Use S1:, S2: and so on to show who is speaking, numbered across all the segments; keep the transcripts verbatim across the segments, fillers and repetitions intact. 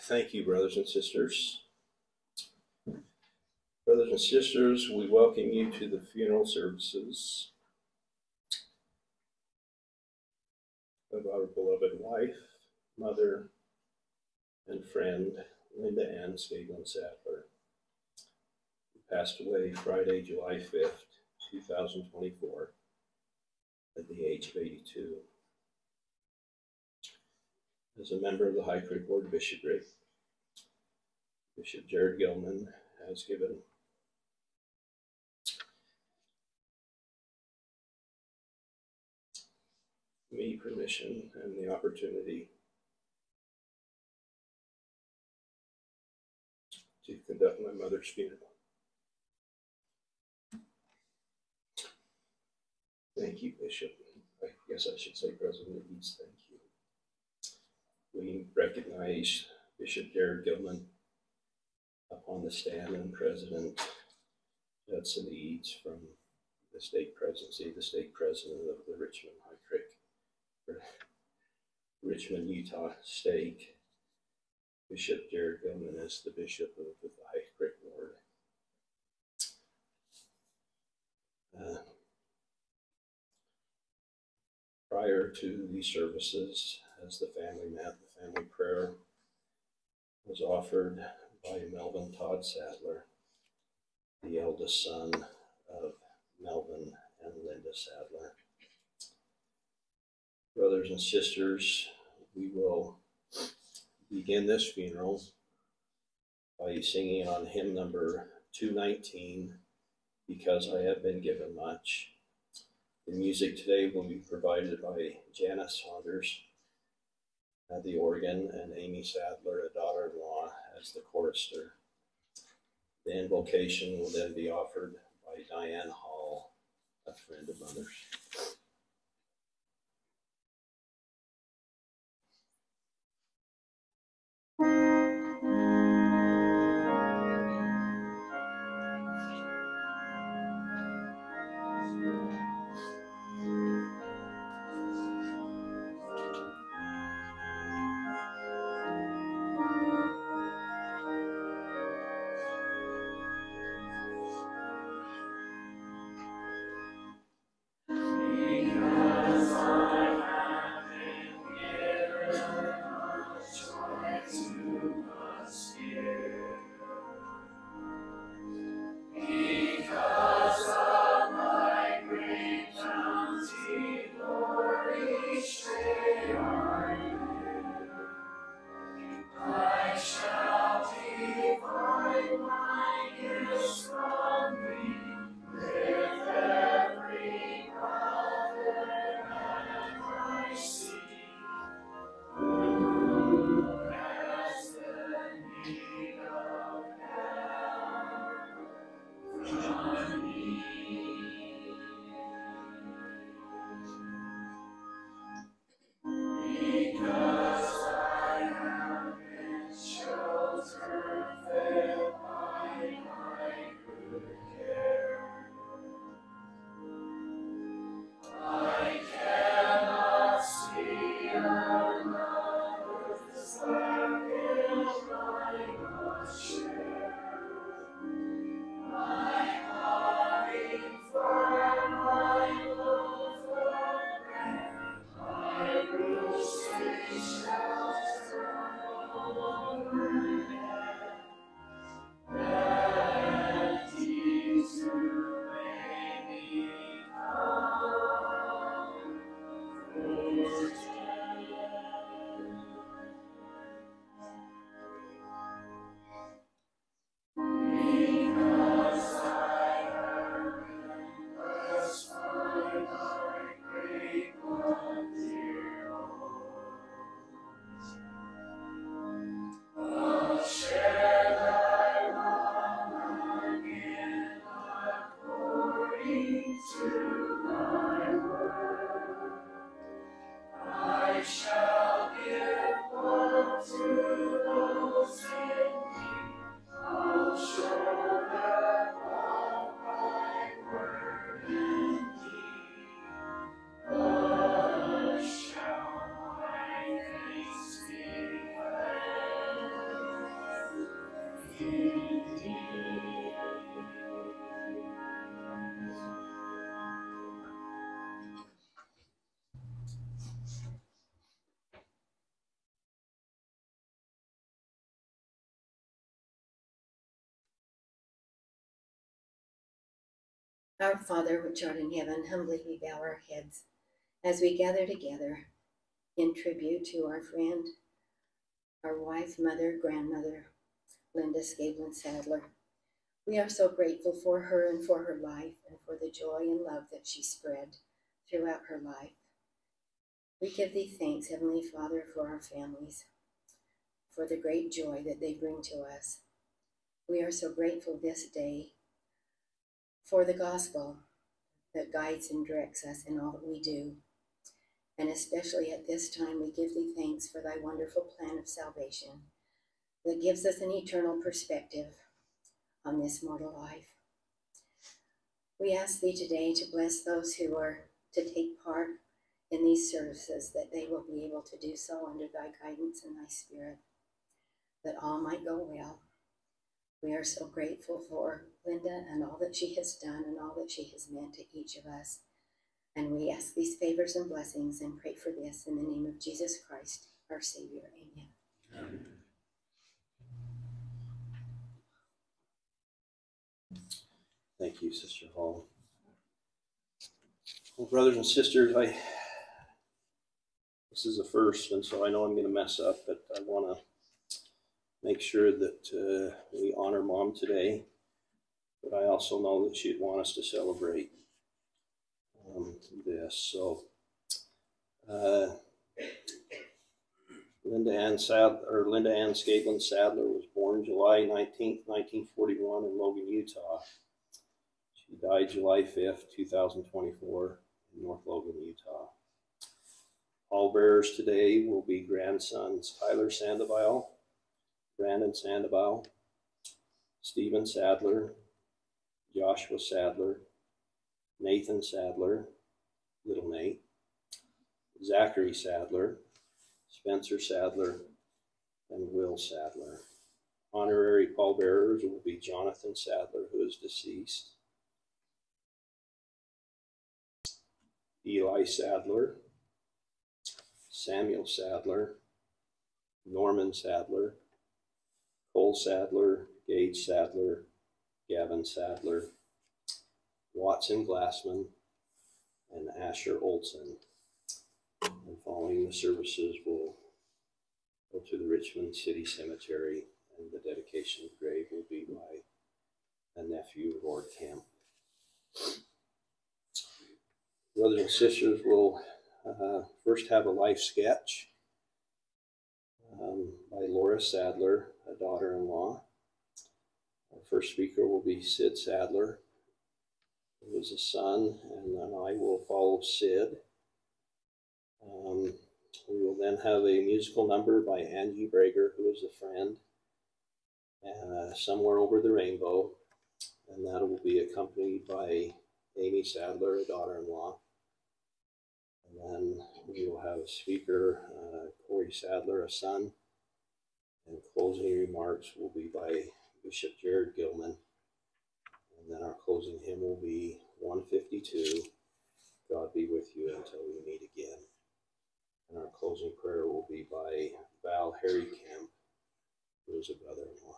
S1: Thank you, brothers and sisters. Brothers and sisters, we welcome you to the funeral services of our beloved wife, mother, and friend, Linda Ann Skaglin Sadler, who passed away Friday, July fifth, two thousand twenty-four, at the age of eighty-two. As a member of the High Creek Board of Bishopric, Bishop Jared Gilman has given me permission and the opportunity to conduct my mother's funeral. Thank you, Bishop. I guess I should say President Eads, thank you. We recognize Bishop Jared Gilman upon the stand and President Judson Eads from the state presidency, the state president of the Richmond High Creek, or Richmond, Utah Stake. Bishop Jared Gilman is the bishop of the High Creek Ward. Uh, prior to these services, as the family met, the family prayer was offered by Melvin Todd Sadler, the eldest son of Melvin and Linda Sadler. Brothers and sisters, we will begin this funeral by singing on hymn number two nineteen, Because I Have Been Given Much. The music today will be provided by Janice Saunders at the organ and Amy Sadler, a daughter-in-law, as the chorister. The invocation will then be offered by Diane Hall, a friend of Mother's.
S2: Thank you. Our Father, which art in heaven, humbly we bow our heads as we gather together in tribute to our friend, our wife, mother, grandmother, Linda Scablin Sadler. We are so grateful for her and for her life and for the joy and love that she spread throughout her life. We give thee thanks, Heavenly Father, for our families, for the great joy that they bring to us. We are so grateful this day for the gospel that guides and directs us in all that we do. And especially at this time, we give thee thanks for thy wonderful plan of salvation that gives us an eternal perspective on this mortal life. We ask thee today to bless those who are to take part in these services, that they will be able to do so under thy guidance and thy spirit, that all might go well. We are so grateful for Linda and all that she has done and all that she has meant to each of us. And we ask these favors and blessings and pray for this in the name of Jesus Christ, our Savior. Amen. Amen.
S1: Thank you, Sister Hall. Well, brothers and sisters, I this is a first, and so I know I'm going to mess up, but I want to make sure that uh, we honor Mom today. But I also know that she'd want us to celebrate um, this. So, uh, Linda Ann Sad or Linda Ann Scablin Sadler was born July nineteenth, nineteen forty-one, in Logan, Utah. She died July fifth, two thousand twenty-four, in North Logan, Utah. Pallbearers today will be grandsons Tyler Sandoval, Brandon Sandoval, Stephen Sadler, Joshua Sadler, Nathan Sadler, Little Nate, Zachary Sadler, Spencer Sadler, and Will Sadler. Honorary pallbearers will be Jonathan Sadler, who is deceased, Eli Sadler, Samuel Sadler, Norman Sadler, Cole Sadler, Gage Sadler, Gavin Sadler, Watson Glassman, and Asher Olson. And following the services, we'll go to the Richmond City Cemetery, and the dedication of grave will be by a nephew, Lord Camp. Brothers and sisters, will uh, first have a life sketch um, by Laura Sadler, a daughter-in-law. Our first speaker will be Sid Sadler, who is a son, and then I will follow Sid. Um, we will then have a musical number by Angie Brager, who is a friend, uh, Somewhere Over the Rainbow, and that will be accompanied by Amy Sadler, a daughter-in-law. And then we will have a speaker, uh, Corey Sadler, a son, and closing remarks will be by Bishop Jared Gilman. And then our closing hymn will be one fifty-two, God Be With You Until We Meet Again. And our closing prayer will be by Val Harry Kemp, who is a brother-in-law.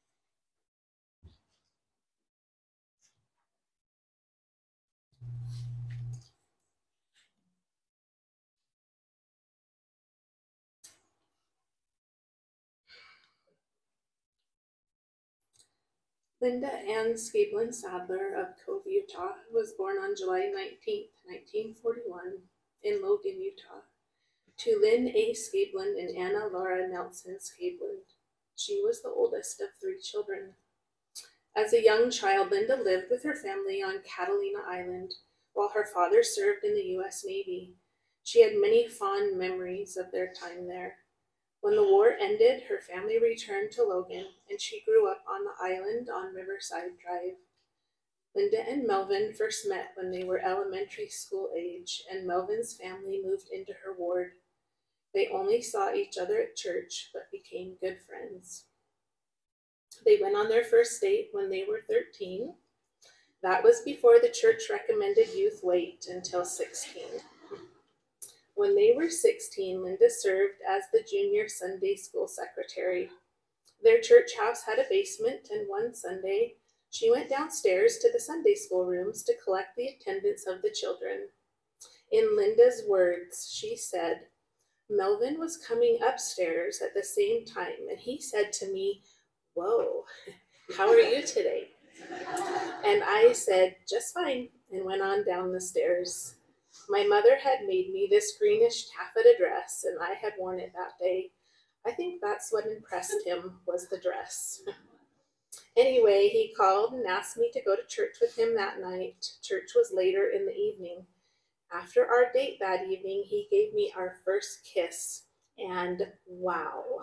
S3: Linda Ann Scablin Sadler of Cove, Utah, was born on July nineteenth, nineteen forty-one, in Logan, Utah, to Lynn A. Scablin and Anna Laura Nelson Scablin. She was the oldest of three children. As a young child, Linda lived with her family on Catalina Island, while her father served in the U S Navy. She had many fond memories of their time there. When the war ended, her family returned to Logan, and she grew up on the island on Riverside Drive. Linda and Melvin first met when they were elementary school age, and Melvin's family moved into her ward. They only saw each other at church, but became good friends. They went on their first date when they were thirteen. That was before the church recommended youth wait until sixteen. When they were sixteen, Linda served as the junior Sunday school secretary. Their church house had a basement, and one Sunday, she went downstairs to the Sunday school rooms to collect the attendance of the children. In Linda's words, she said, "Melvin was coming upstairs at the same time, and he said to me, 'Whoa, how are you today?' And I said, 'Just fine,' and went on down the stairs. My mother had made me this greenish taffeta dress, and I had worn it that day. I think that's what impressed him, was the dress." Anyway, he called and asked me to go to church with him that night. Church was later in the evening. After our date that evening, he gave me our first kiss, and wow.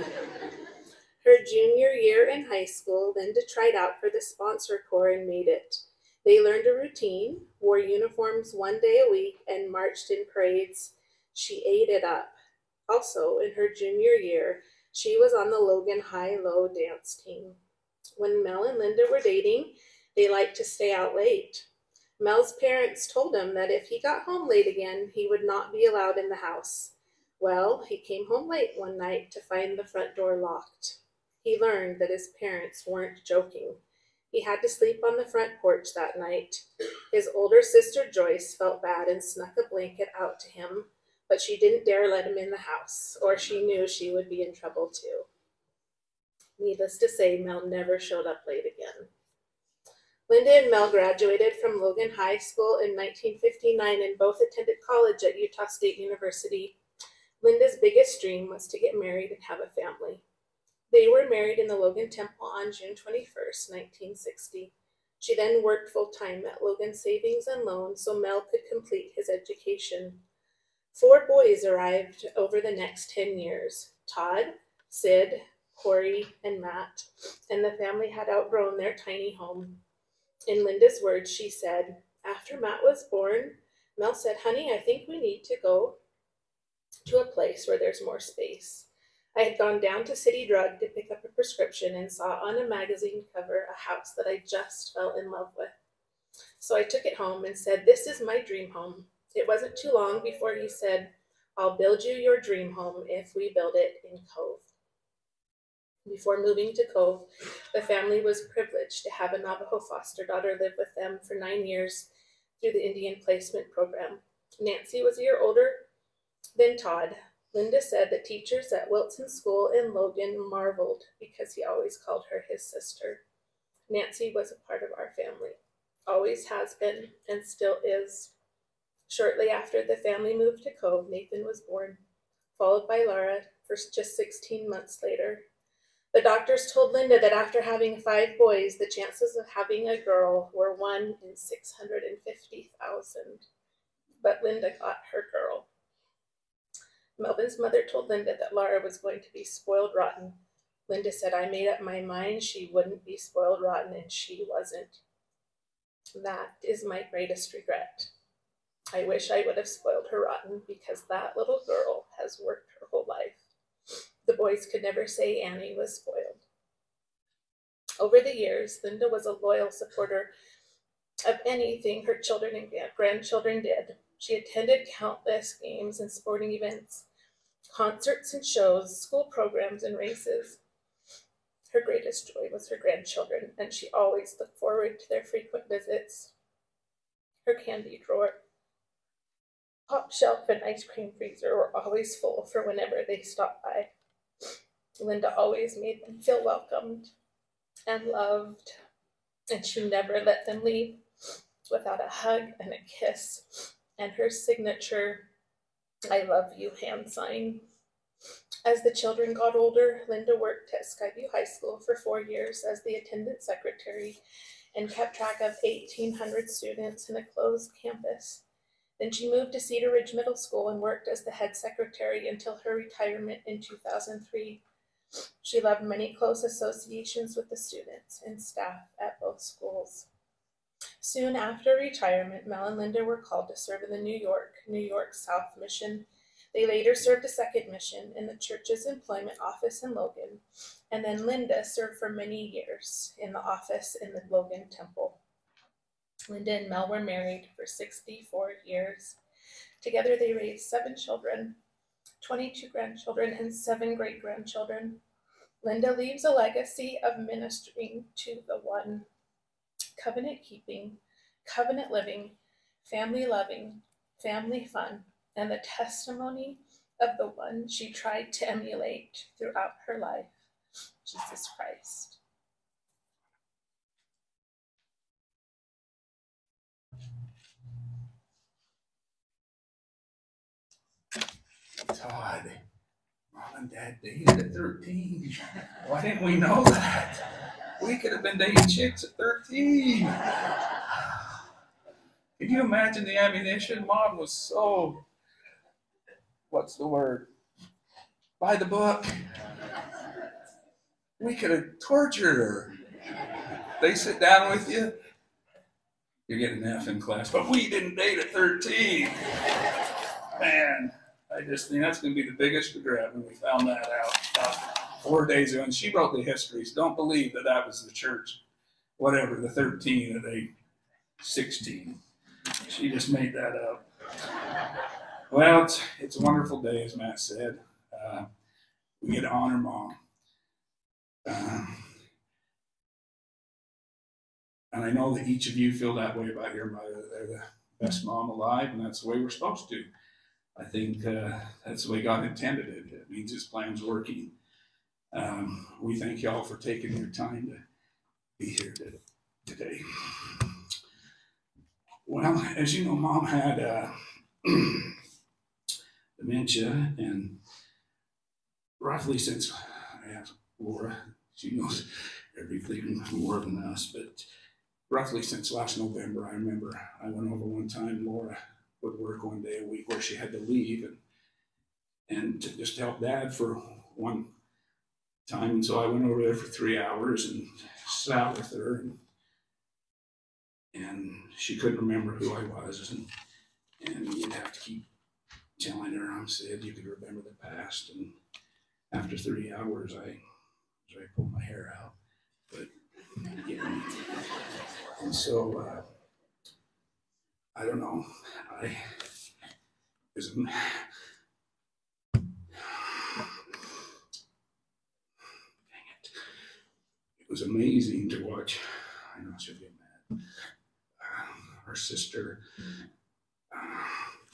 S3: Her junior year in high school, Linda tried out for the sponsor corps and made it. They learned a routine, wore uniforms one day a week, and marched in parades. She ate it up. Also, in her junior year, she was on the Logan High-Low dance team. When Mel and Linda were dating, they liked to stay out late. Mel's parents told him that if he got home late again, he would not be allowed in the house. Well, he came home late one night to find the front door locked. He learned that his parents weren't joking. He had to sleep on the front porch that night. His older sister Joyce felt bad and snuck a blanket out to him, but she didn't dare let him in the house, or she knew she would be in trouble too. Needless to say, Mel never showed up late again. Linda and Mel graduated from Logan High School in nineteen fifty-nine and both attended college at Utah State University. Linda's biggest dream was to get married and have a family. They were married in the Logan Temple on June twenty-first, nineteen sixty. She then worked full-time at Logan Savings and Loan so Mel could complete his education. Four boys arrived over the next ten years: Todd, Sid, Corey, and Matt, and the family had outgrown their tiny home. In Linda's words, she said, "After Matt was born, Mel said, 'Honey, I think we need to go to a place where there's more space.' I had gone down to City Drug to pick up a prescription and saw on a magazine cover a house that I just fell in love with. So I took it home and said, 'This is my dream home.' It wasn't too long before he said, 'I'll build you your dream home if we build it in Cove.'" Before moving to Cove, the family was privileged to have a Navajo foster daughter live with them for nine years through the Indian Placement Program. Nancy was a year older than Todd. Linda said that teachers at Wilson School in Logan marveled because he always called her his sister. Nancy was a part of our family, always has been, and still is. Shortly after the family moved to Cove, Nathan was born, followed by Laura for just sixteen months later. The doctors told Linda that after having five boys, the chances of having a girl were one in six hundred fifty thousand. But Linda got her girl. Melvin's mother told Linda that Laura was going to be spoiled rotten. Linda said, "I made up my mind she wouldn't be spoiled rotten, and she wasn't. That is my greatest regret. I wish I would have spoiled her rotten because that little girl has worked her whole life." The boys could never say Annie was spoiled. Over the years, Linda was a loyal supporter of anything her children and grandchildren did. She attended countless games and sporting events, concerts and shows, school programs and races. Her greatest joy was her grandchildren, and she always looked forward to their frequent visits. Her candy drawer, top shelf, and ice cream freezer were always full for whenever they stopped by. Linda always made them feel welcomed and loved, and she never let them leave without a hug and a kiss and her signature "I love you" hand sign. As the children got older, Linda worked at Skyview High School for four years as the attendance secretary and kept track of eighteen hundred students in a closed campus. Then she moved to Cedar Ridge Middle School and worked as the head secretary until her retirement in two thousand three. She loved many close associations with the students and staff at both schools. Soon after retirement, Mel and Linda were called to serve in the New York, New York South Mission. They later served a second mission in the church's employment office in Logan, and then Linda served for many years in the office in the Logan Temple. Linda and Mel were married for sixty-four years. Together they raised seven children, twenty-two grandchildren, and seven great-grandchildren. Linda leaves a legacy of ministering to the one, covenant-keeping, covenant-living, family-loving, family fun, and the testimony of the one she tried to emulate throughout her life, Jesus Christ.
S4: Todd, Mom and Dad dated at thirteen. Why didn't we know that? We could have been dating chicks at thirteen. Can you imagine the ammunition? Mom was so, what's the word? By the book. We could have tortured her. They sit down with you, you're getting an F in class, but we didn't date at thirteen. Man, I just think that's going to be the biggest regret when we found that out about four days ago. And she wrote the histories. Don't believe that that was the church, whatever, the thirteen or the sixteen. She just made that up. Well, it's, it's a wonderful day, as Matt said. Uh, we get to honor Mom. Um, and I know that each of you feel that way about your mother. They're the best mom alive, and that's the way we're supposed to. I think uh, that's the way God intended it. It means His plan's working. Um, we thank y'all for taking your time to be here today. Well, as you know, Mom had uh, dementia, and roughly since I asked Laura, she knows everything more than us, but roughly since last November, I remember I went over one time. Laura would work one day a week where she had to leave, and and to just help Dad for one time. And so I went over there for three hours and sat with her, and, and she couldn't remember who I was, and and you'd have to keep telling her, I'm Sid, you could remember the past. And after three hours, I I pulled my hair out, but again, and so uh, I don't know. I it was, dang it. It was amazing to watch. I know she'll get mad. Um, her sister. Uh,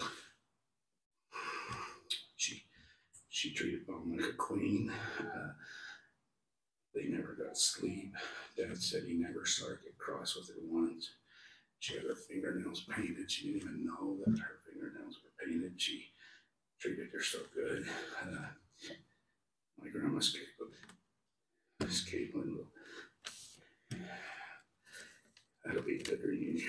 S4: she she treated Mom like a queen. Uh, they never got sleep. Dad said he never saw her get cross with her once. She had her fingernails painted. She didn't even know that her fingernails were painted. She treated her so good. Uh, my grandma's Caitlin. Miss Caitlin will. That'll be a good reunion.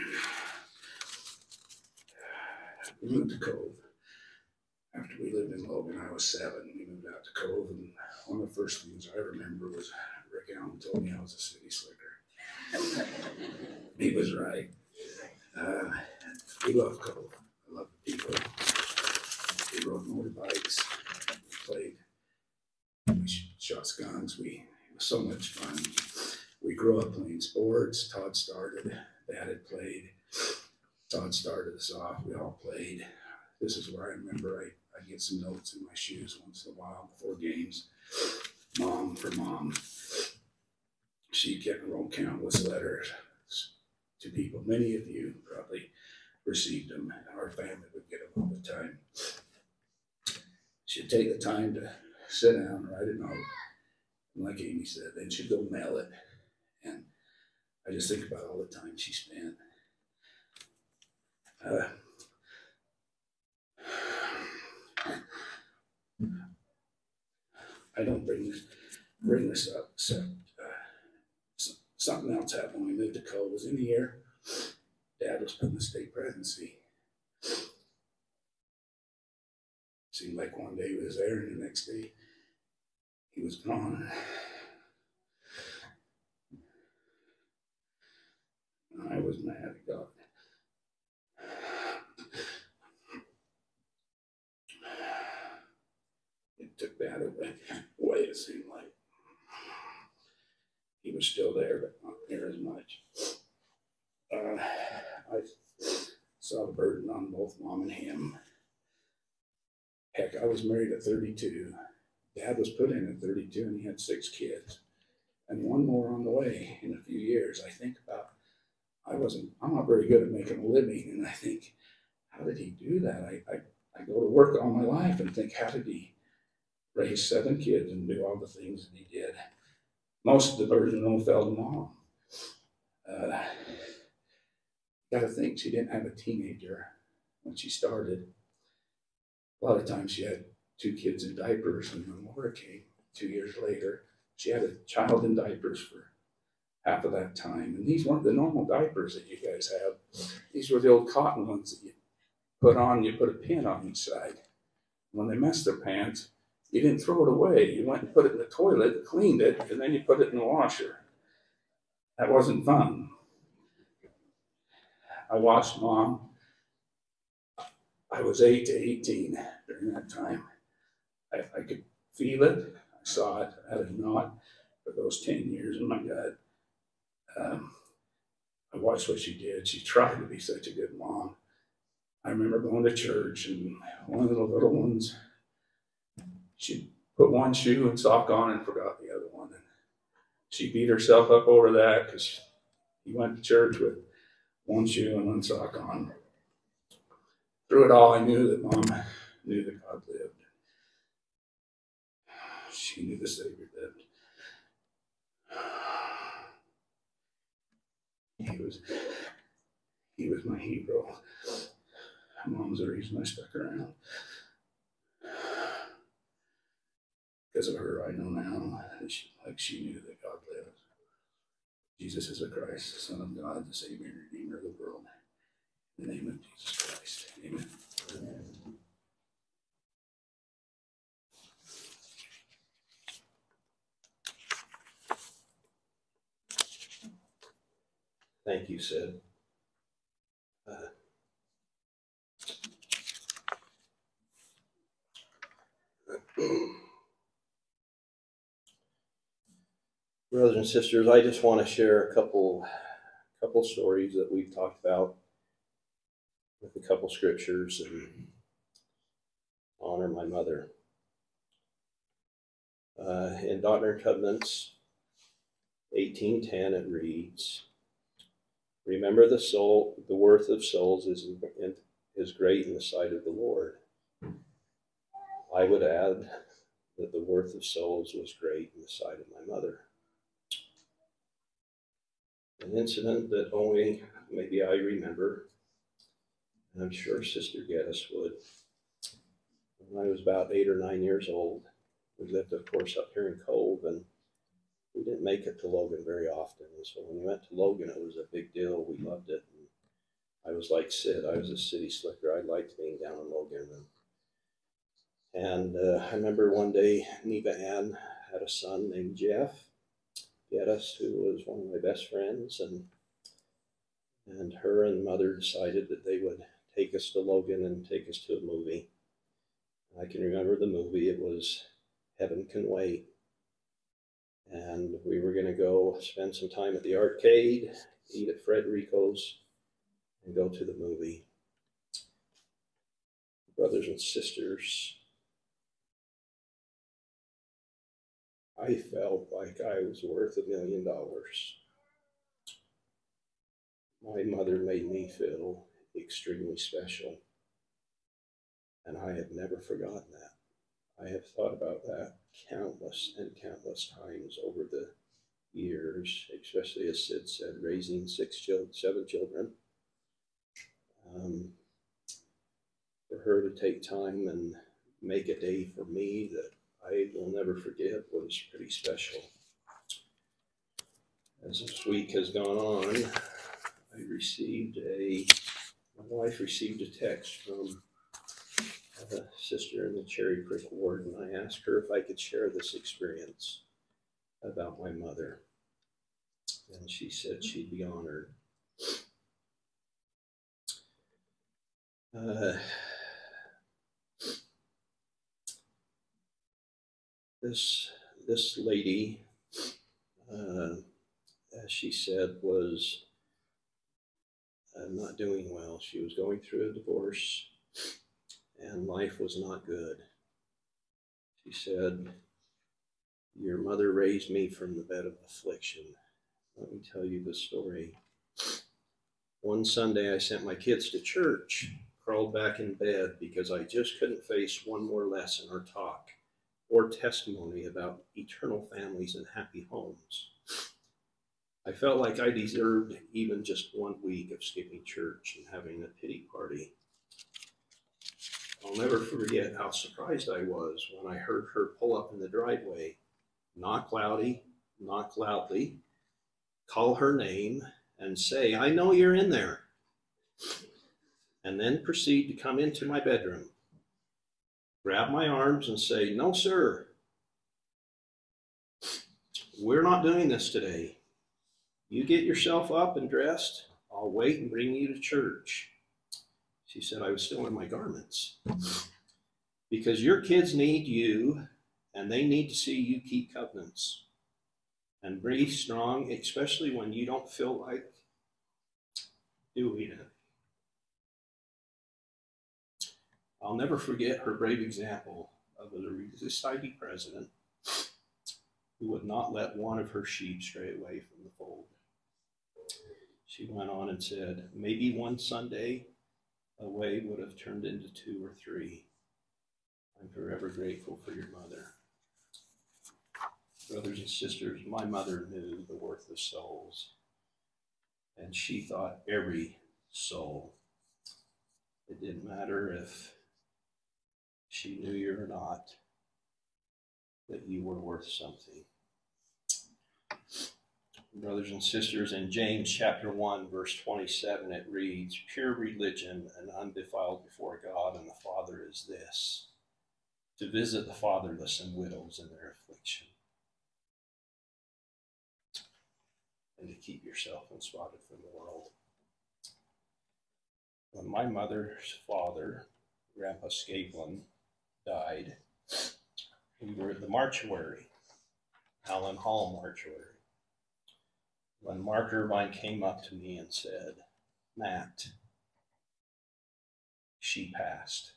S4: We moved to Cove. After we lived in Logan, I was seven. We moved out to Cove, and one of the first things I remember was Rick Allen told me I was a city slicker. He was right. Uh, we love Cove. I love the people. We rode motorbikes. We played. We shot guns. We, it was so much fun. We grew up playing sports. Todd started. Dad had played. Todd started us off. We all played. This is where I remember I, I get some notes in my shoes once in a while before games. Mom for Mom. She kept wrote countless letters to people. Many of you probably received them. Our family would get them all the time. She'd take the time to sit down, write a note, and like Amy said, then she'd go mail it. And I just think about all the time she spent. Uh, I don't bring this, bring this up, except uh, something else happened when we moved to Cove. It was in the year Dad was put in the state presidency. Seemed like one day he was there, and the next day he was gone. I was mad at God.
S1: much.
S4: Uh, I saw the burden on both Mom and him. Heck, I was married at thirty-two. Dad was put in at thirty-two, and he had six kids, and one more on the way in a few years. I think about, I wasn't, I'm not very good at making a living, and I think, how did he do that? I, I, I go to work all my life and think, how did he raise seven kids and do all the things that he did? Most of the burden though fell to Mom. Uh, got to think she didn't have a teenager when she started. A lot of times she had two kids in diapers, and when Laura came two years later, she had a child in diapers for half of that time. And these weren't the normal diapers that you guys have. These were the old cotton ones that you put on, you put a pin on each side. When they messed their pants, you didn't throw it away. You went and put it in the toilet, cleaned it, and then you put it in the washer. That wasn't fun. I watched Mom. I was eight to eighteen during that time. I, I could feel it. I saw it. I had a knot for those ten years in my gut. Um, I watched what she did. She tried to be such a good mom. I remember going to church, and one of the little ones, she put one shoe and sock on and forgot the other one. And she beat herself up over that because he went to church with one shoe and one sock on. Through it all, I knew that Mom knew that God lived. She knew the Savior lived. He was, he was my hero. Mom's the reason I stuck around. Because of her, I know now that she, like she knew that God lived. Jesus is the Christ, the Son of God, the Savior and Redeemer of the world. In the name of Jesus Christ. Amen. Amen.
S1: Thank you, Sid. Uh, Brothers and sisters, I just want to share a couple, couple stories that we've talked about with a couple scriptures and honor my mother. Uh, in Doctrine and Covenants eighteen ten, it reads, "Remember the soul, the worth of souls is, is great in the sight of the Lord." I would add that the worth of souls was great in the sight of my mother. An incident that only maybe I remember, and I'm sure Sister Geddes would. When I was about eight or nine years old, we lived, of course, up here in Cove, and we didn't make it to Logan very often. And so when we went to Logan, it was a big deal. We loved it. And I was like Sid. I was a city slicker. I liked being down in Logan. And, and uh, I remember one day, Neva Ann had a son named Jeff Geddes, who was one of my best friends. And, and her and mother decided that they would take us to Logan and take us to a movie. I can remember the movie. It was Heaven Can Wait. And we were going to go spend some time at the arcade, eat at Frederico's, and go to the movie. Brothers and sisters, I felt like I was worth a million dollars. My mother made me feel extremely special, and I have never forgotten that. I have thought about that countless and countless times over the years, especially as Sid said, raising six children, seven children. Um, for her to take time and make a day for me that I will never forget was pretty special. As this week has gone on, I received a, my wife received a text from a sister in the Cherry Creek ward, and I asked her if I could share this experience about my mother. And she said she'd be honored. Uh, this, this lady uh, as she said, was uh, not doing well. She was going through a divorce, and life was not good. She said, "Your mother raised me from the bed of affliction." Let me tell you the story. One Sunday, I sent my kids to church, crawled back in bed because I just couldn't face one more lesson or talk or testimony about eternal families and happy homes. I felt like I deserved even just one week of skipping church and having a pity party. I'll never forget how surprised I was when I heard her pull up in the driveway, knock loudly, knock loudly, call her name, and say, "I know you're in there," and then proceed to come into my bedroom, grab my arms and say, "No, sir, we're not doing this today. You get yourself up and dressed. I'll wait and bring you to church." She said I was still in my garments. "Because your kids need you, and they need to see you keep covenants and be strong, especially when you don't feel like doing it." I'll never forget her brave example of a resist I D president who would not let one of her sheep stray away from the fold. She went on and said, "Maybe one Sunday away would have turned into two or three. I'm forever grateful for your mother." Brothers and sisters, my mother knew the worth of souls, and she thought every soul. It didn't matter if she knew you or not, that you were worth something. Brothers and sisters, in James chapter one, verse twenty-seven, it reads, "Pure religion and undefiled before God and the Father is this, to visit the fatherless and widows in their affliction, and to keep yourself unspotted from the world." When my mother's father, Grandpa Scaplin, died, we were at the mortuary, Allen Hall Mortuary, when Mark Irvine came up to me and said, "Matt, she passed."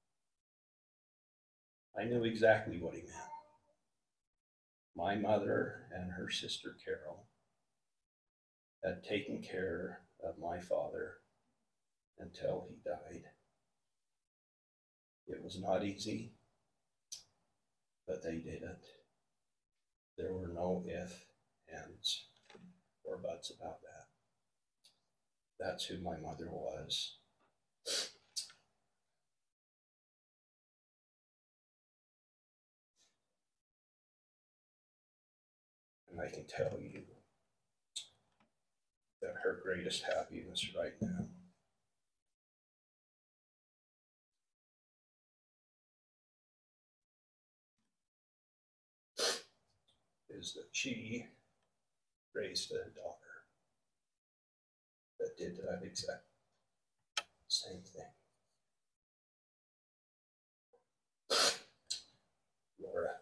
S1: I knew exactly what he meant. My mother and her sister Carol had taken care of my father until he died. It was not easy, but they did it. There were no ifs, ands, or buts about that. That's who my mother was. And I can tell you that her greatest happiness right now is that she raised a daughter that did that exact same thing. Laura,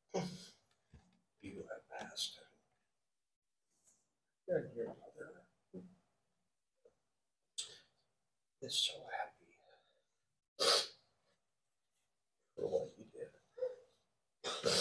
S1: you have passed. And your mother is so happy for what you did.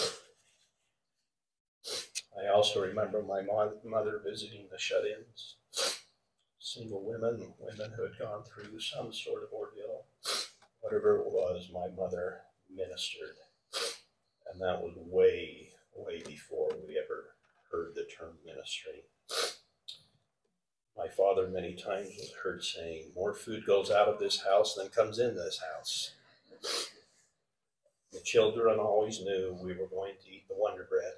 S1: I also remember my mother visiting the shut-ins, single women, women who had gone through some sort of ordeal. Whatever it was, my mother ministered. And that was way, way before we ever heard the term ministry. My father many times was heard saying, "More food goes out of this house than comes in this house." The children always knew we were going to eat the Wonder Bread,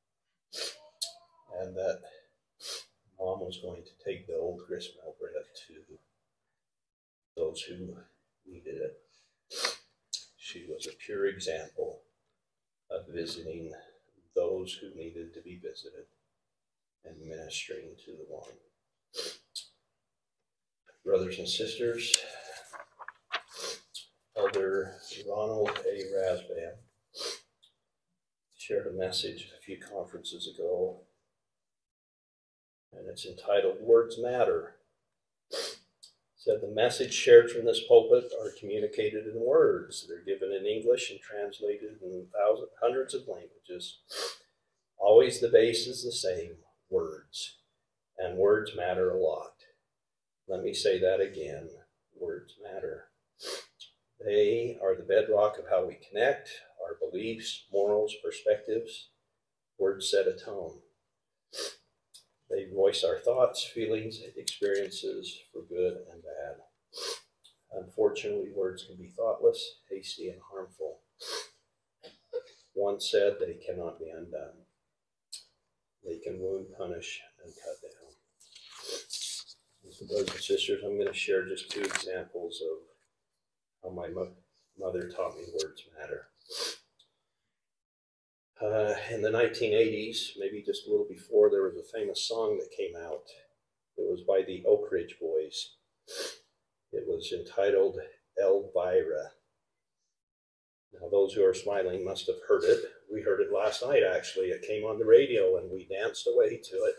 S1: and that Mom was going to take the old gristmill bread to those who needed it. She was a pure example of visiting those who needed to be visited and ministering to the one. Brothers and sisters, Elder Ronald A. Rasband shared a message a few conferences ago and it's entitled Words Matter. It said the message shared from this pulpit are communicated in words. They're given in English and translated in thousands, hundreds of languages. Always the base is the same, words. And words matter a lot. Let me say that again, words matter. They are the bedrock of how we connect, our beliefs, morals, perspectives. Words set a tone. They voice our thoughts, feelings, experiences for good and bad. Unfortunately, words can be thoughtless, hasty, and harmful. Once said, they cannot be undone. They can wound, punish, and cut down. So, brothers and sisters, I'm going to share just two examples of how my mo- mother taught me words matter. Uh, in the nineteen eighties, maybe just a little before, there was a famous song that came out. It was by the Oak Ridge Boys. It was entitled Elvira. Now, those who are smiling must have heard it. We heard it last night, actually. It came on the radio, and we danced away to it.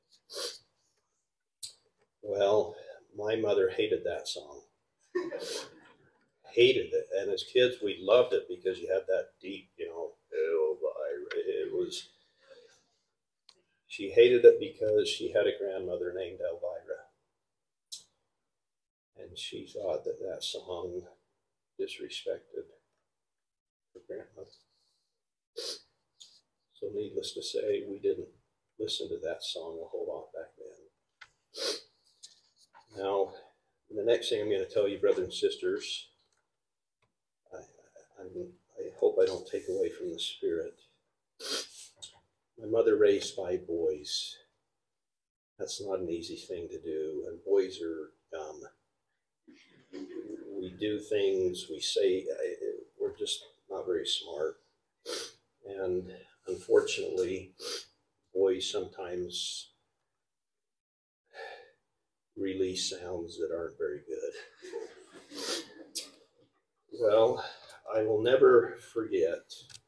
S1: Well, my mother hated that song. Hated it. And as kids, we loved it because you had that deep, you know, Elvira. It was, she hated it because she had a grandmother named Elvira. And she thought that that song disrespected her grandmother. So needless to say, we didn't listen to that song a whole lot back then. Now, the next thing I'm going to tell you, brothers and sisters, I, I, I hope I don't take away from the spirit. My mother raised five boys. That's not an easy thing to do, and boys are dumb. We do things, we say, we're just not very smart. And unfortunately, boys sometimes release sounds that aren't very good. Well, I will never forget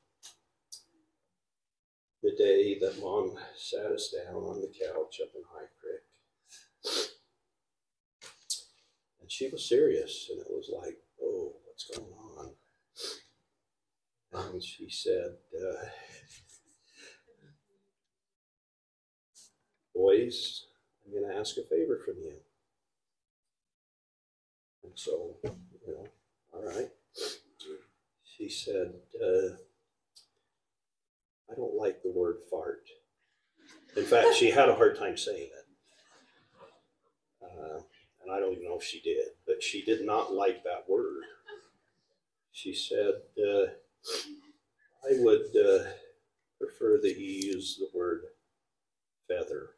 S1: the day that Mom sat us down on the couch up in High Creek. And she was serious, and it was like, oh, what's going on? And she said, uh, boys, I'm going to ask a favor from you. And so, you know, all right. She said, uh, I don't like the word fart. In fact, she had a hard time saying it. Uh, and I don't even know if she did, but she did not like that word. She said, uh, I would uh, prefer that you use the word feather.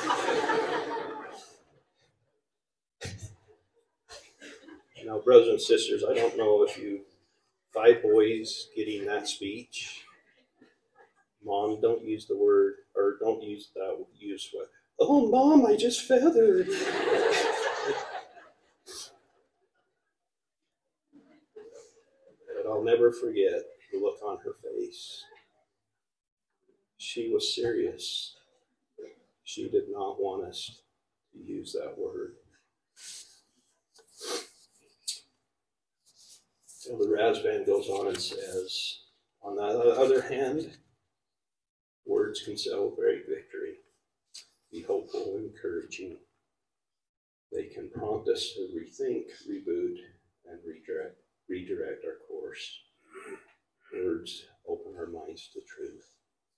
S1: Now, brothers and sisters, I don't know if you, five boys getting that speech, Mom, don't use the word, or don't use that, use what? Oh, Mom, I just feathered. But I'll never forget the look on her face. She was serious. She did not want us to use that word. Elder Razvan goes on and says, on the other hand, words can celebrate victory, be hopeful and encouraging. They can prompt us to rethink, reboot, and redirect, redirect our course. Words open our minds to truth.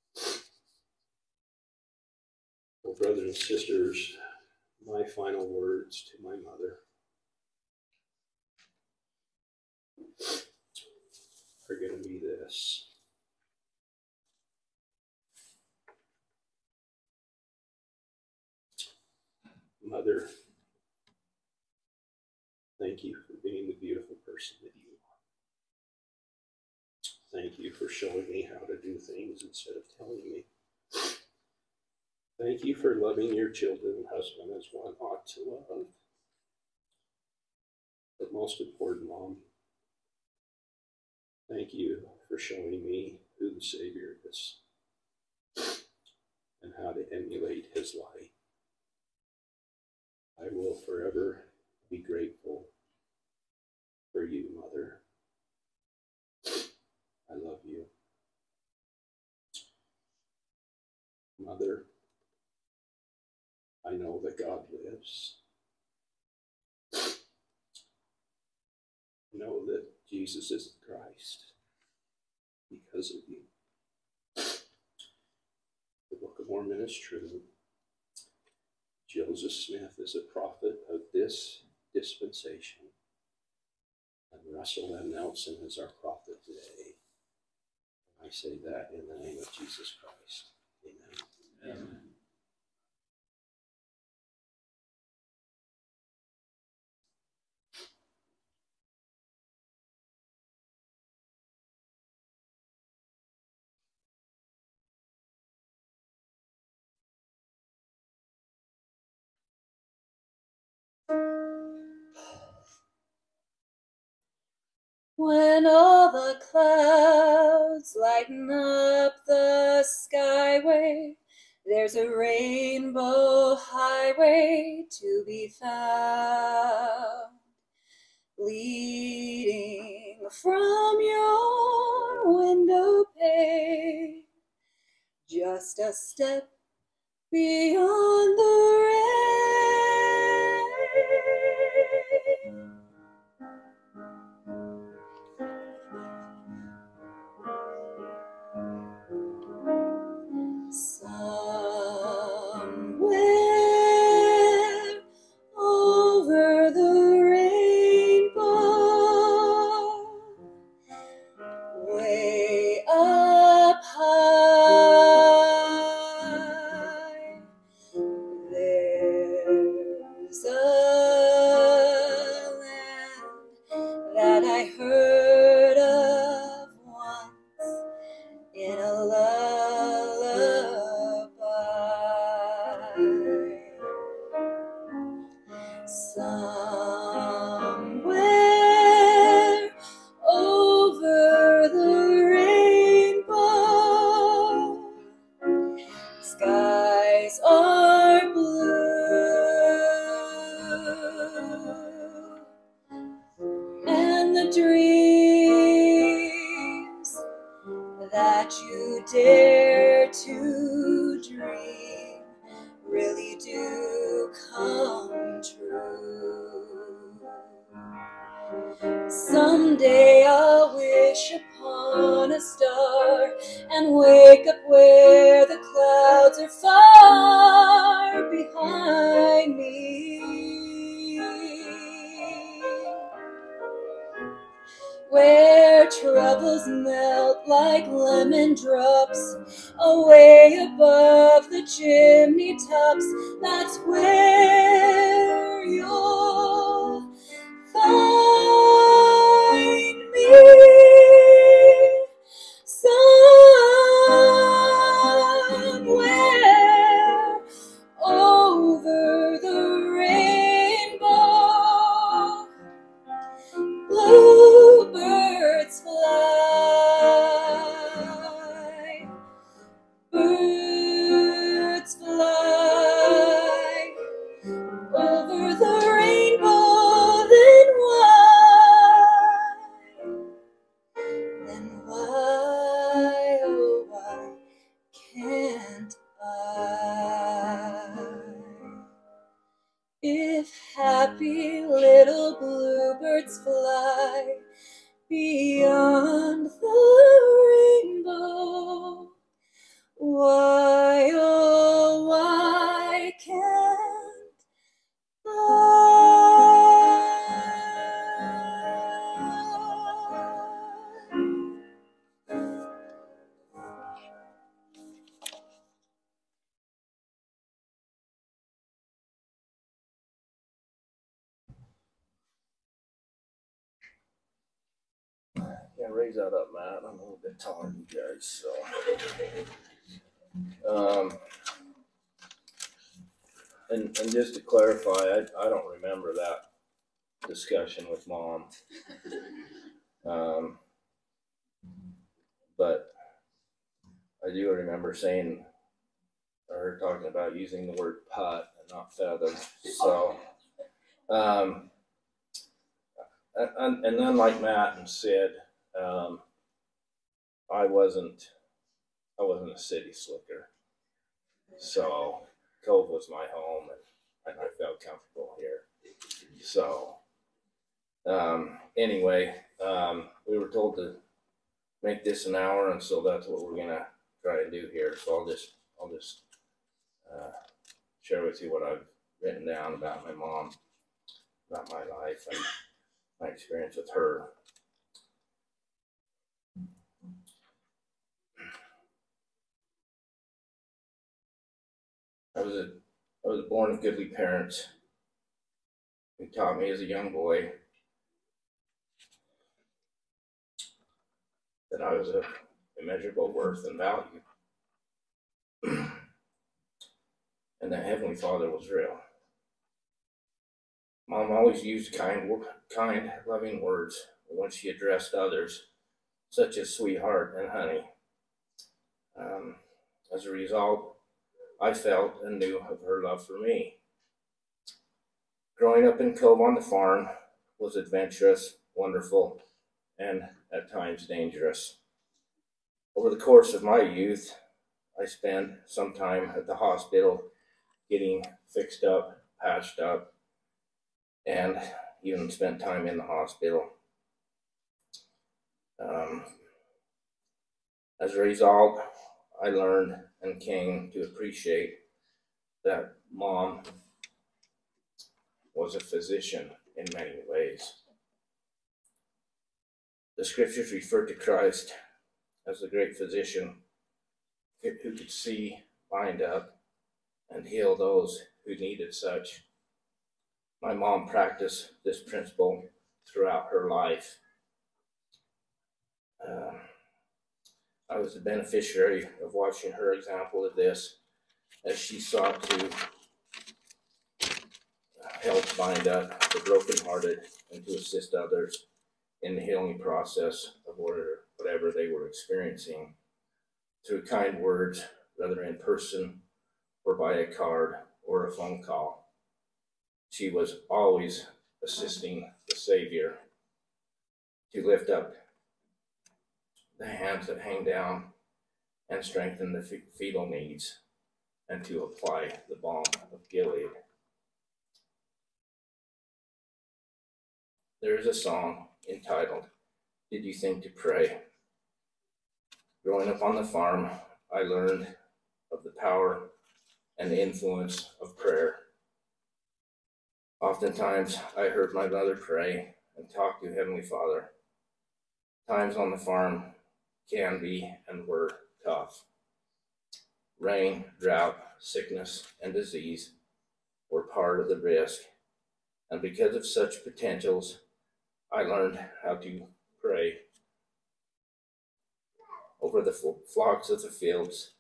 S1: Well, brothers and sisters, my final words to my mother are going to be this. Mother, thank you for being the beautiful person that you are. Thank you for showing me how to do things instead of telling me. Thank you for loving your children and husband as one ought to love. But most important, Mom, thank you for showing me who the Savior is and how to emulate his light. forever be grateful for you, Mother. I love you. Mother, I know that God lives. I know that Jesus is the Christ because of you. The Book of Mormon is true. Joseph Smith is a prophet of this dispensation, and Russell M. Nelson is our prophet today. I say that in the name of Jesus Christ. Amen. Amen.
S5: When all the clouds lighten up the skyway, there's a rainbow highway to be found, leading from your window pane, just a step beyond the rain. Somewhere over the rainbow, way up high, there's a land that I heard of once in a lullaby. Somewhere over the rainbow, skies are blue, and the dreams that you dare to dream really do come true. Someday I'll wish upon a star and wake up where the clouds are far behind me, where troubles melt like lemon drops away above the chimney tops. That's where you'll find me. Somewhere over the rainbow, bluebirds fly, birds fly over the rainbow. Then why, then why, oh why can't I? If happy little bluebirds fly beyond the rainbow, why, oh, why can't I?
S1: Yeah, raise that up, Matt. I'm a little bit taller than you guys, so. Um, and, and just to clarify, I, I don't remember that discussion with Mom. Um, but I do remember saying, or her talking about using the word putt and not feather. So Um, and, and unlike Matt and Sid, um, I wasn't, I wasn't a city slicker. So Cove was my home, and, and I felt comfortable here. So, um, anyway, um, we were told to make this an hour, and so that's what we're gonna try to do here. So I'll just, I'll just uh, share with you what I've written down about my mom, about my life, and my experience with her. I was a, I was born of goodly parents who taught me as a young boy that I was of immeasurable worth and value, and that Heavenly Father was real. Mom always used kind, kind, loving words when she addressed others, such as sweetheart and honey. Um, as a result, I felt and knew of her love for me. Growing up in Cove on the farm was adventurous, wonderful, and at times dangerous. Over the course of my youth, I spent some time at the hospital getting fixed up, patched up, and even spent time in the hospital. Um, as a result, I learned and came to appreciate that Mom was a physician in many ways. The scriptures refer to Christ as the great physician who could see, bind up, and heal those who needed such. My mom practiced this principle throughout her life. Uh, I was the beneficiary of watching her example of this as she sought to help bind up the brokenhearted and to assist others in the healing process of whatever they were experiencing through kind words, whether in person or by a card or a phone call. She was always assisting the Savior to lift up the hands that hang down and strengthen the fetal needs, and to apply the balm of Gilead. There is a song entitled, "Did You Think to Pray?" Growing up on the farm, I learned of the power and the influence of prayer. Oftentimes, I heard my mother pray and talk to Heavenly Father. Times on the farm can be and were tough. Rain, drought, sickness, and disease were part of the risk, and because of such potentials, I learned how to pray over the flocks of the fields,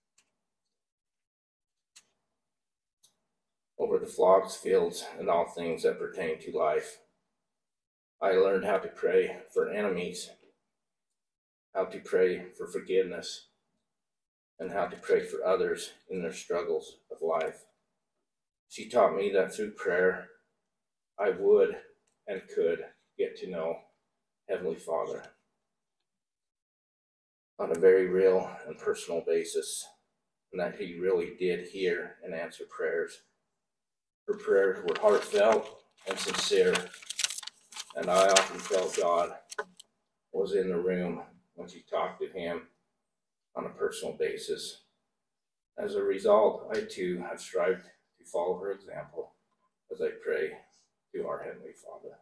S1: over the flocks, fields, and all things that pertain to life. I learned how to pray for enemies, how to pray for forgiveness, and how to pray for others in their struggles of life. She taught me that through prayer, I would and could get to know Heavenly Father on a very real and personal basis, and that He really did hear and answer prayers. Her prayers were heartfelt and sincere, and I often felt God was in the room when she talked to Him on a personal basis. As a result, I too have strived to follow her example as I pray to our Heavenly Father.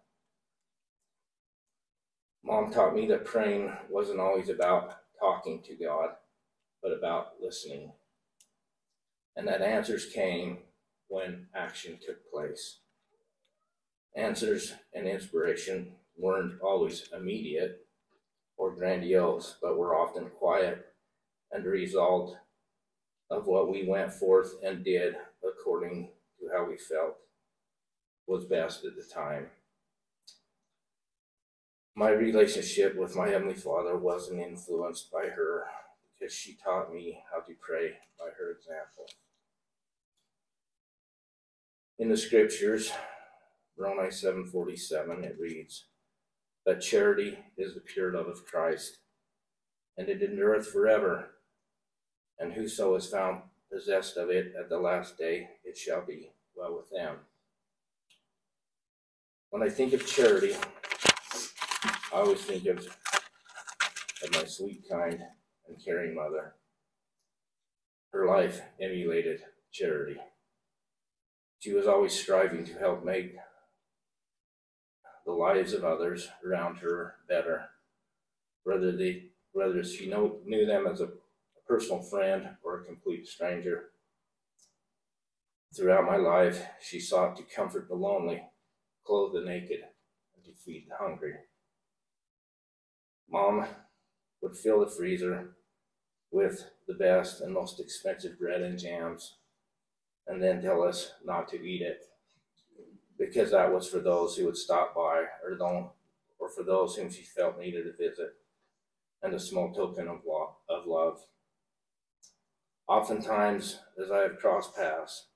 S1: Mom taught me that praying wasn't always about talking to God, but about listening, and that answers came when action took place. Answers and inspiration weren't always immediate or grandiose, but were often quiet and a result of what we went forth and did according to how we felt was best at the time. My relationship with my Heavenly Father wasn't influenced by her because she taught me how to pray by her example. In the scriptures,
S6: Moroni seven forty-seven, it reads, that charity is the pure love of Christ, and it endureth forever, and whoso is found possessed of it at the last day, it shall be well with them. When I think of charity, I always think of, of my sweet, kind, and caring mother. Her life emulated charity. She was always striving to help make the lives of others around her better, whether they, whether she know, knew them as a, a personal friend or a complete stranger. Throughout my life, she sought to comfort the lonely, clothe the naked, and to feed the hungry. Mom would fill the freezer with the best and most expensive bread and jams, and then tell us not to eat it, because that was for those who would stop by, or don't, or for those whom she felt needed a visit, and a small token of love. Of love. Oftentimes, as I have crossed paths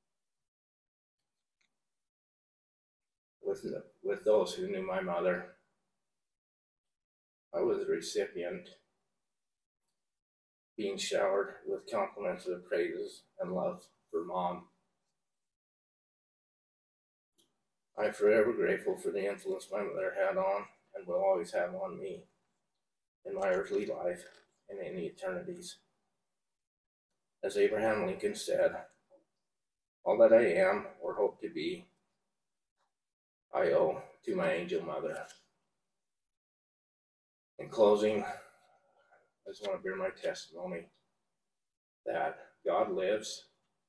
S6: with, with those who knew my mother, I was the recipient, being showered with compliments of praises and love for Mom. I'm forever grateful for the influence my mother had on and will always have on me in my earthly life and in the eternities. As Abraham Lincoln said, all that I am or hope to be, I owe to my angel mother. In closing, I just want to bear my testimony that God lives,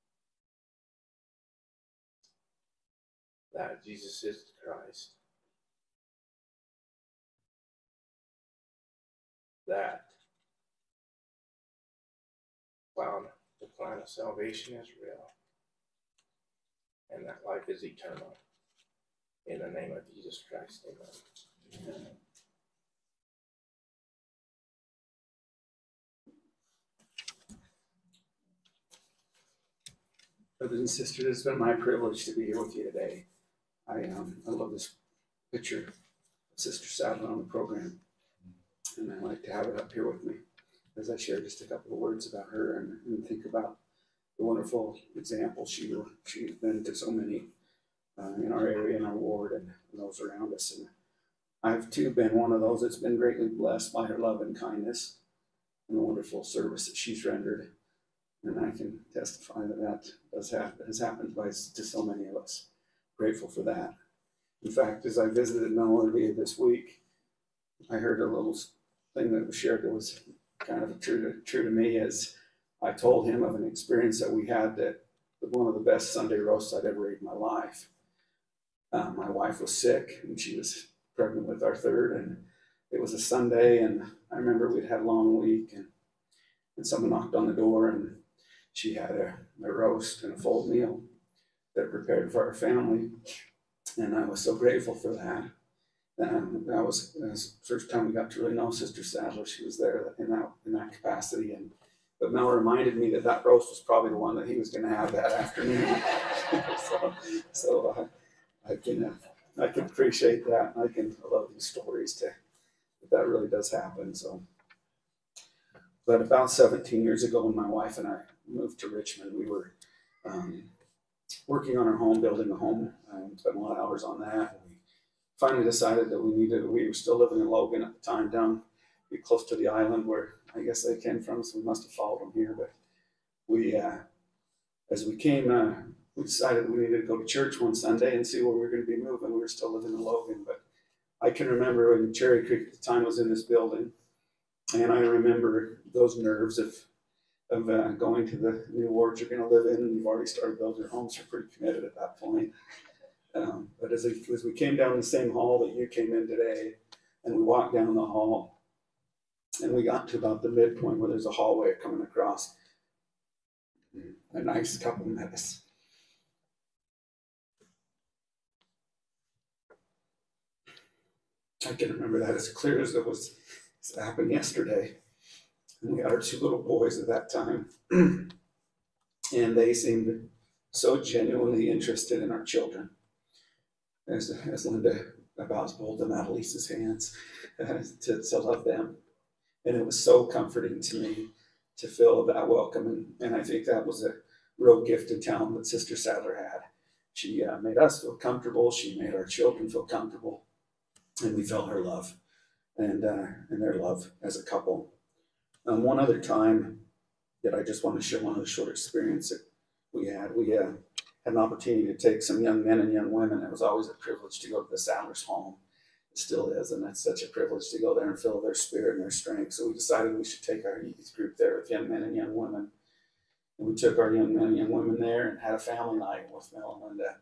S6: that Jesus is the Christ, that wow, the plan of salvation is real, and that life is eternal. In the name of Jesus Christ, amen. Amen.
S4: Brothers and sisters, it's been my privilege to be here with you today. I um, I love this picture of Sister Sadler on the program, and I like to have it up here with me as I share just a couple of words about her and, and think about the wonderful example she she's been to so many uh, in our area, in our ward, and, and those around us. And I've too been one of those that's been greatly blessed by her love and kindness and the wonderful service that she's rendered. And I can testify that that does happen, has happened by, to so many of us. Grateful for that. In fact, as I visited Melody this week, I heard a little thing that was shared that was kind of true to, true to me, as I told him of an experience that we had that was one of the best Sunday roasts I'd ever ate in my life. Uh, my wife was sick, and she was pregnant with our third, and it was a Sunday, and I remember we'd had a long week, and, and someone knocked on the door, and she had a, a roast and a full meal that prepared for our family, and I was so grateful for that. Um, that was, that was the first time we got to really know Sister Sadler. She was there in that in that capacity, and but Mel reminded me that that roast was probably the one that he was going to have that afternoon. so so uh, I can uh, I can appreciate that, and I can I love these stories to that, that really does happen. So, but about seventeen years ago, when my wife and I moved to Richmond, we were um, working on our home, building a home, and spent a lot of hours on that. And we finally decided that we needed, we were still living in Logan at the time, down be close to the island where I guess they came from, so we must have followed them here. But we, uh, as we came, uh, we decided we needed to go to church one Sunday and see where we were going to be moving. We were still living in Logan, but I can remember when Cherry Creek at the time was in this building, and I remember those nerves of of uh, going to the new ward you're going to live in, and you've already started building your homes. You're pretty committed at that point. Um, but as, I, as we came down the same hall that you came in today, and we walked down the hall, and we got to about the midpoint where there's a hallway coming across, a nice couple met us. I can remember that as clear as it was it happened yesterday. And we had our two little boys at that time, and they seemed so genuinely interested in our children. as, as Linda about pulled them out of Lisa's hands uh, to, to love them. And it was so comforting to me to feel that welcome. And, and I think that was a real gift and talent that Sister Sadler had. She uh, made us feel comfortable. She made our children feel comfortable. And we felt her love and, uh, and their love as a couple. Um, one other time that I just want to share one of the short experiences that we had. We uh, had an opportunity to take some young men and young women. It was always a privilege to go to the Sadler's home. It still is, and that's such a privilege to go there and feel their spirit and their strength. So we decided we should take our youth group there with young men and young women. And we took our young men and young women there and had a family night with Mel and Linda.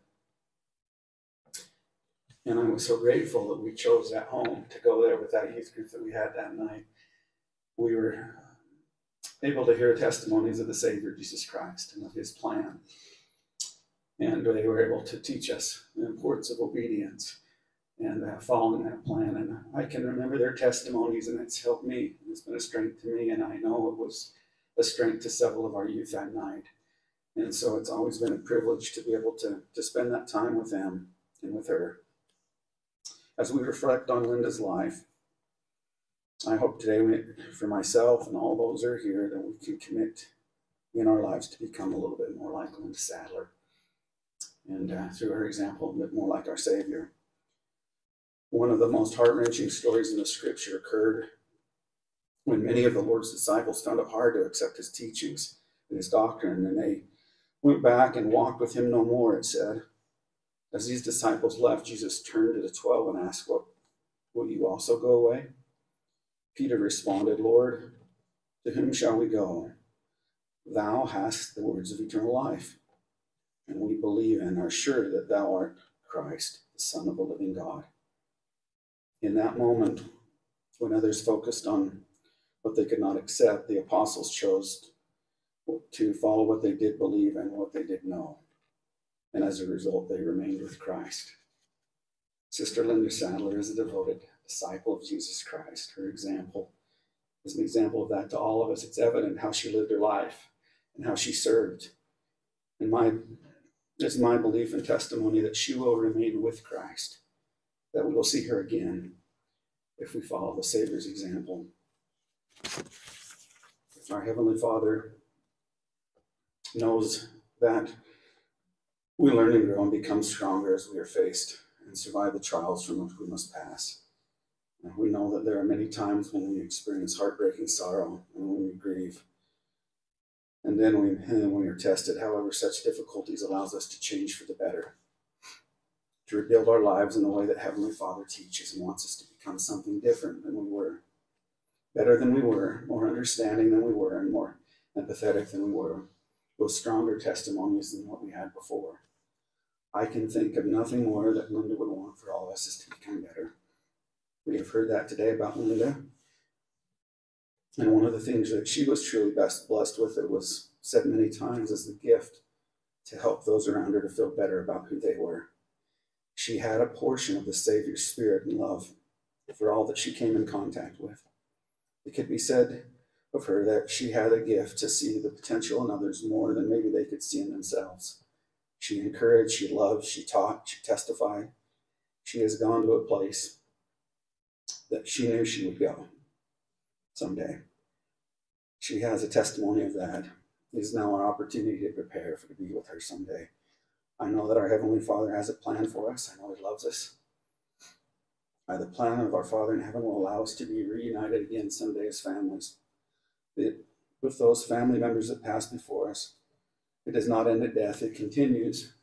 S4: And I was so grateful that we chose that home to go there with that youth group that we had that night. We were able to hear testimonies of the Savior, Jesus Christ, and of his plan. And they were able to teach us the importance of obedience and uh, following that plan. And I can remember their testimonies, and it's helped me. It's been a strength to me, and I know it was a strength to several of our youth that night. And so it's always been a privilege to be able to, to spend that time with them and with her. As we reflect on Linda's life, I hope today, we, for myself and all those who are here, that we can commit in our lives to become a little bit more like Linda Sadler. And uh, through her example, a bit more like our Savior. One of the most heart-wrenching stories in the scripture occurred when many of the Lord's disciples found it hard to accept his teachings and his doctrine, and they went back and walked with him no more, it said. As these disciples left, Jesus turned to the twelve and asked, "What, will you also go away?" Peter responded, "Lord, to whom shall we go? Thou hast the words of eternal life, and we believe and are sure that thou art Christ, the Son of the living God." In that moment, when others focused on what they could not accept, the apostles chose to follow what they did believe and what they did know. And as a result, they remained with Christ. Sister Linda Sadler is a devoted disciple of Jesus Christ. Her example is an example of that to all of us. It's evident how she lived her life and how she served. And my, it's my belief and testimony that she will remain with Christ, that we will see her again if we follow the Savior's example. Our Heavenly Father knows that we learn and grow and become stronger as we are faced and survive the trials from which we must pass. And we know that there are many times when we experience heartbreaking sorrow and when we grieve. And then we, and then when we are tested. However, such difficulties allows us to change for the better, to rebuild our lives in the way that Heavenly Father teaches and wants us to become something different than we were, better than we were, more understanding than we were, and more empathetic than we were, with stronger testimonies than what we had before. I can think of nothing more that Linda would want for all of us is to become better. We have heard that today about Linda. And one of the things that she was truly best blessed with, it was said many times, is the gift to help those around her to feel better about who they were. She had a portion of the Savior's spirit and love for all that she came in contact with. It could be said of her that she had a gift to see the potential in others more than maybe they could see in themselves. She encouraged, she loved, she taught, she testified. She has gone to a place that she knew she would go someday. She has a testimony of that. It is now our opportunity to prepare for to be with her someday. I know that our Heavenly Father has a plan for us. I know He loves us. By the plan of our Father in heaven will allow us to be reunited again someday as families. It, with those family members that passed before us. It does not end at death. It continues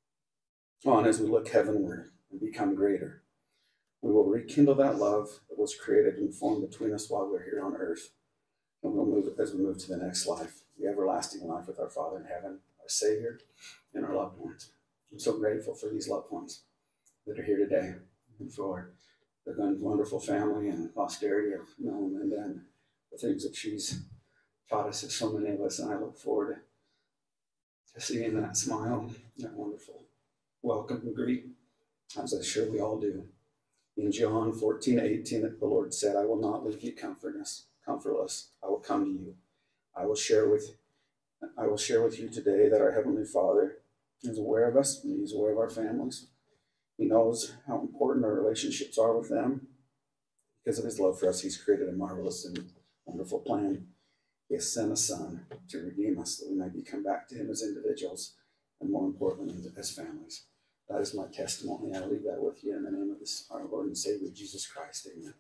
S4: on as we look heavenward and become greater. We will rekindle that love that was created and formed between us while we're here on earth. And we'll move as we move to the next life, the everlasting life with our Father in heaven, our Savior, and our loved ones. I'm so grateful for these loved ones that are here today and for the wonderful family and posterity of Mel and Linda and the things that she's taught us to so many of us. And I look forward to seeing that smile, that wonderful welcome and greet, as I'm sure we all do. In John fourteen eighteen, the Lord said, "I will not leave you comfortless. Comfortless. I will come to you. I will share with, I will share with you today that our Heavenly Father is aware of us, and He's aware of our families. He knows how important our relationships are with them. Because of his love for us, he's created a marvelous and wonderful plan. He has sent a son to redeem us, that we might become back to him as individuals, and more importantly, as families. That is my testimony. I leave that with you in the name of this, our Lord and Savior, Jesus Christ. Amen.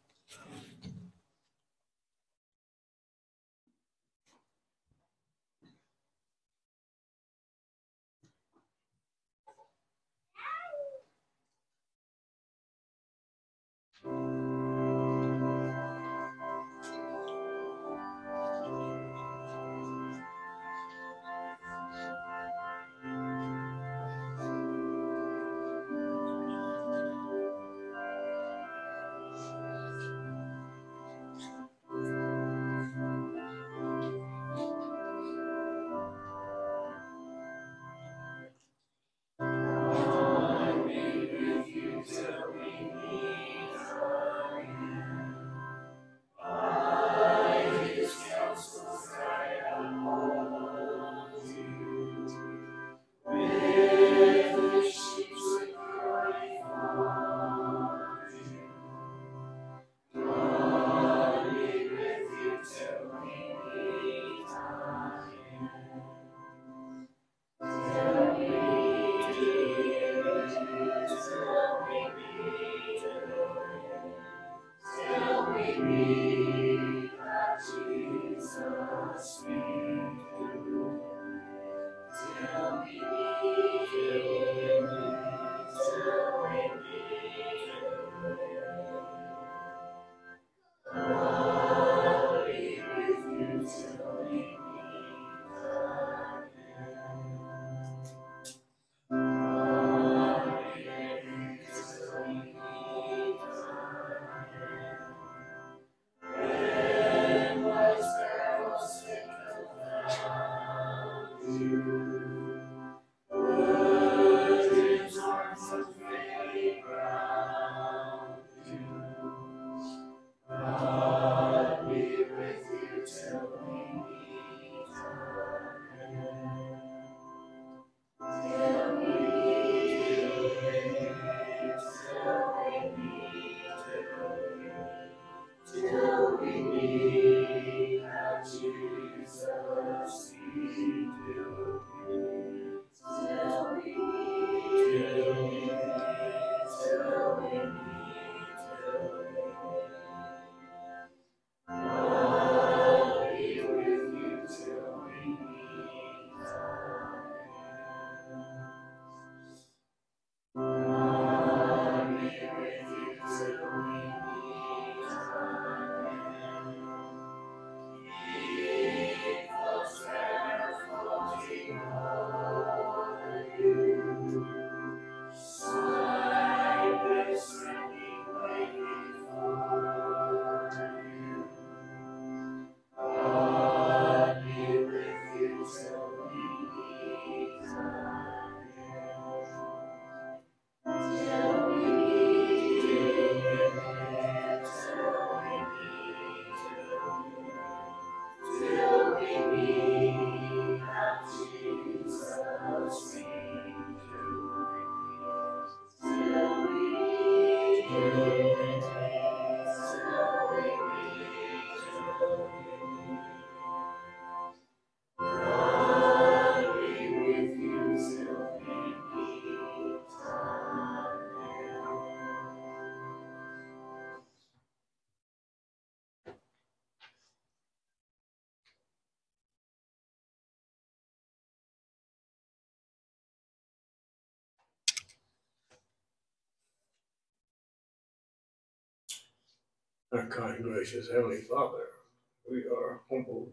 S7: Our kind, gracious Heavenly Father, we are humbled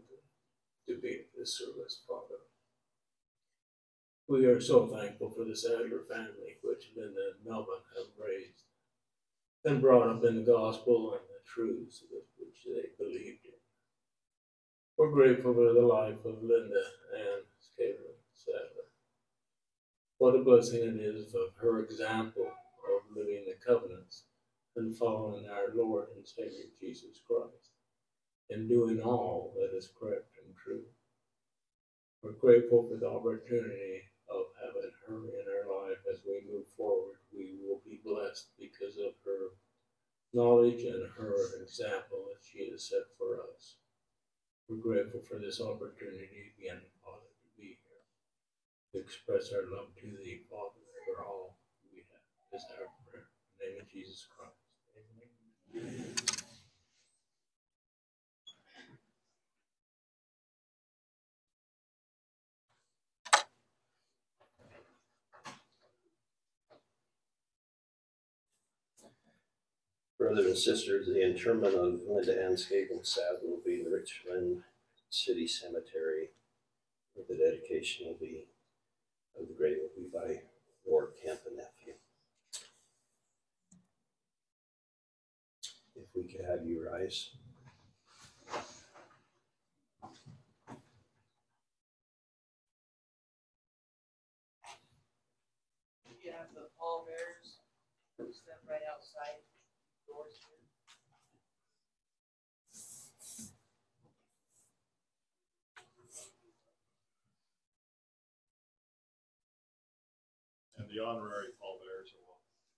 S7: to be in this service, Father. We are so thankful for this Adler family, which Linda and Melvin have raised and brought up in the gospel and the truths which they believed in. We're grateful for the life of Linda and Scalen Sadler. What a blessing it is of her example of living the covenants and following our Lord and Savior Jesus Christ, and doing all that is correct and true. We're grateful for the opportunity of having her in our life as we move forward. We will be knowledge and her example that she has set for us. We're grateful for this opportunity again, Father, to be here, to express our love to Thee, Father, for all we have. Is our prayer. In the name of Jesus Christ. Amen.
S1: Brothers and sisters, the interment of Linda Ann Skagen Sadler will be in the Richmond City Cemetery. The dedication will be, of the grave will be by Lord Kemp and nephew. If we could have you rise.
S8: You have the pallbearers step right outside the doors here.
S9: And the honorary pallbearers are welcome.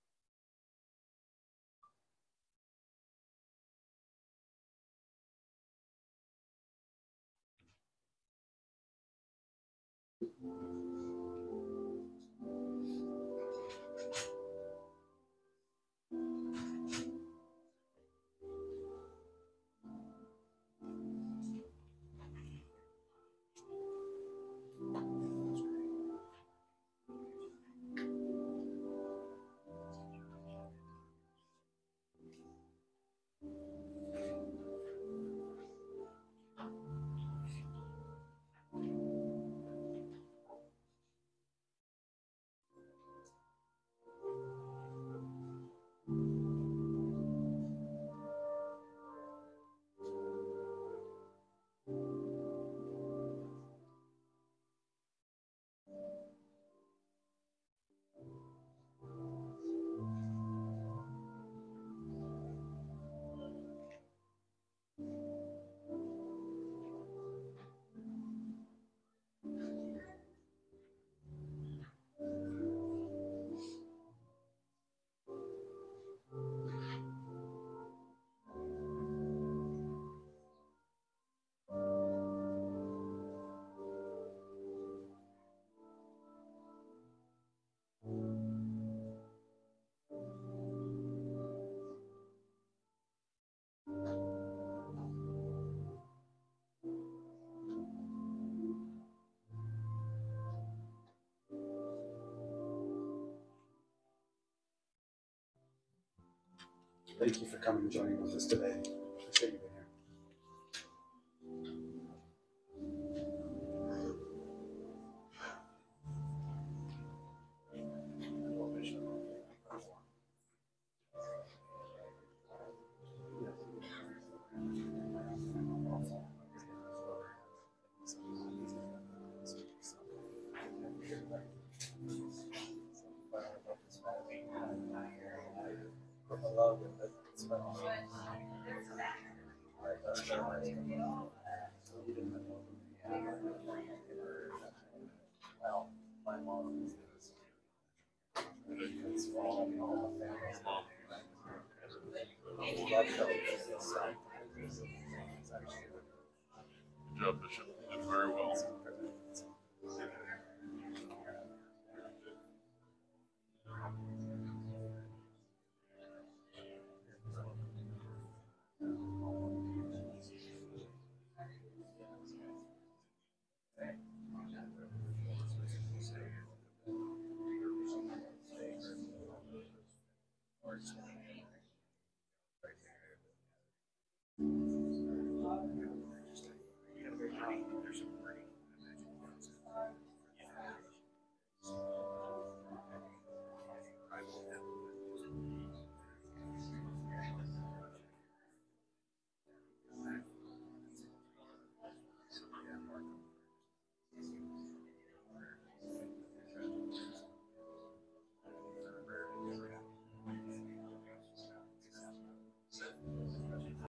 S4: Thank you for coming and joining with us today. Appreciate you being here.
S9: Good job, Bishop. You did very well.
S4: Or